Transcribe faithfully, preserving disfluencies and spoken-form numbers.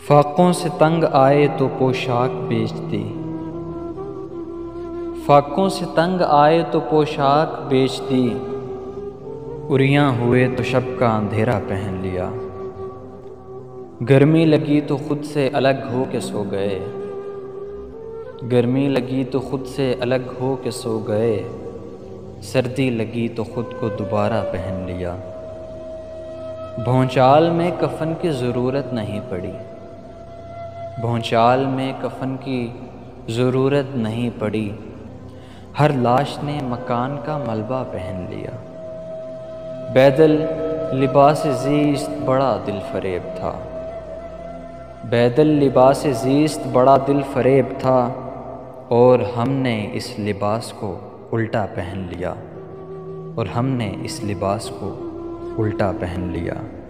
فاقوں سے تنگ آئے تو پوشاک بیچ دی فاقوں سے تنگ آئے تو پوشاک بیچ دی اریاں ہوئے تو شب کا اندھیرا پہن لیا۔ گرمی لگی تو خود سے الگ ہو کے سو گئے گرمی لگی تو خود سے الگ ہو کے سو گئے سردی لگی تو خود کو دوبارہ پہن لیا۔ بھونچال میں کفن کی ضرورت نہیں پڑی بھونچال میں کفن کی ضرورت نہیں پڑی ہر لاش نے مکان کا ملبہ پہن لیا۔ بیدل لباس زیست بڑا دل فریب تھا بیدل لباس زیست بڑا دل فریب تھا اور ہم نے اس لباس کو الٹا پہن لیا اور ہم نے اس لباس کو الٹا پہن لیا۔